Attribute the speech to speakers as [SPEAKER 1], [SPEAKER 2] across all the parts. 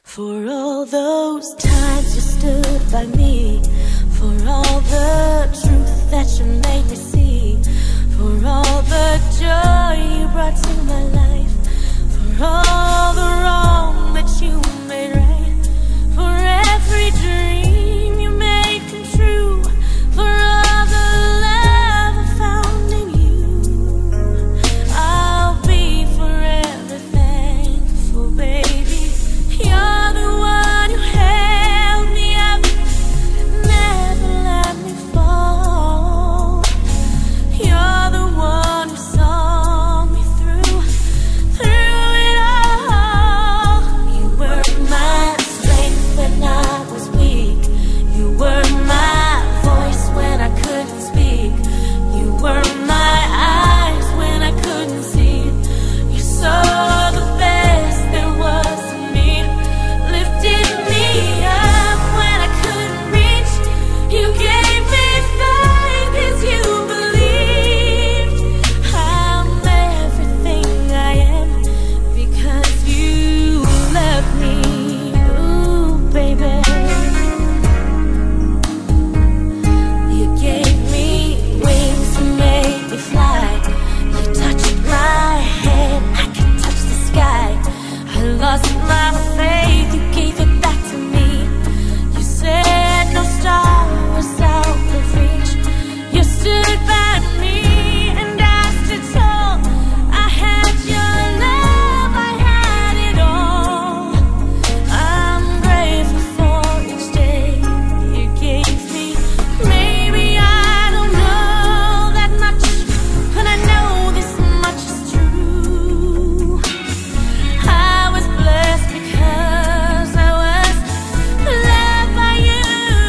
[SPEAKER 1] For all those times you stood by me, for all the truth that you made me see, for all the joy you brought to my life, for all the wrong that you made right, for every dream you made come true, for all the love I found in you, I'll be forever thankful, baby. You're the one who held me up, never let me fall. You're the one who saw me through it all. You were my strength when I was weak. You were my voice when I couldn't speak. You were my eyes when I couldn't see. You saw the best there was in me, lifted me up when I couldn't reach. You gave me faith 'cause you believed. I'm everything I am because you love me. Ooh, baby. You gave me wings and made me fly. You touched my hand, I could touch the sky. I lost my faith, you gave it back to me. You said no star was out of reach. You stood by me and I stood tall. I had your love, I had it all. I'm grateful for each day you gave me. Maybe I don't know that much, but I know this much is true. I was blessed because I was loved by you.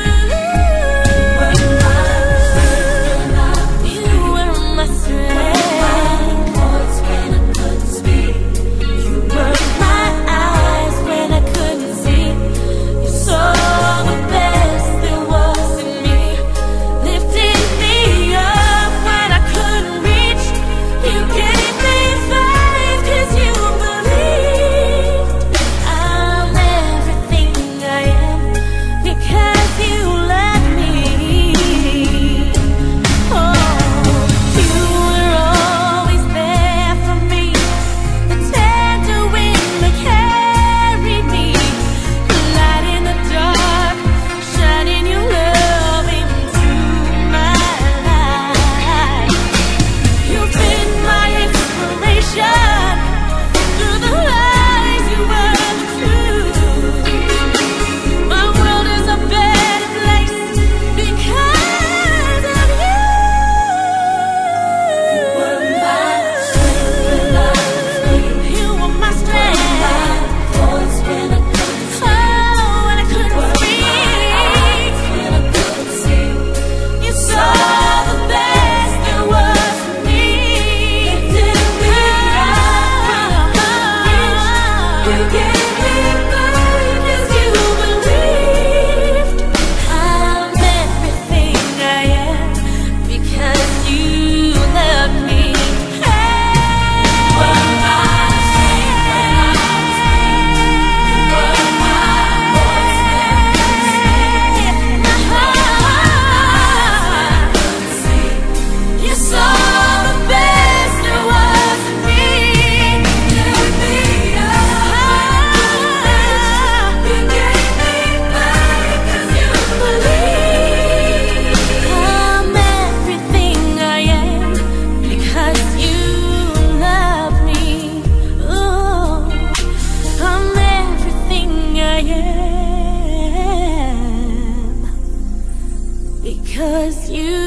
[SPEAKER 1] You were my strength. Voice when I couldn't speak. You were my eyes when I couldn't see. You saw the best there was in me, lifted me up when I couldn't reach. You gave me faith 'cause you believed. I'm everything I am because you love me. Oh, you were always there for me, the tender wind that carried me, light in the dark, shining your love into my life. You've been my inspiration through the lies you were true. My world is a better place because of you. You were my strength when I was weak. You were my strength. Voice when I couldn't speak. Oh, when I couldn't speak. When I couldn't see. You saw the best there was in me. Lifted me up. You gave me faith 'cause you believed. I'm everything I am because you love me. You were my strength when I was weak. You were my voice when I couldn't speak. My heart couldn't see. You saw the best there was in me. Lifted me up. You gave me faith 'cause you believed. I'm everything I am because you love me. Ooh, I'm everything I am because you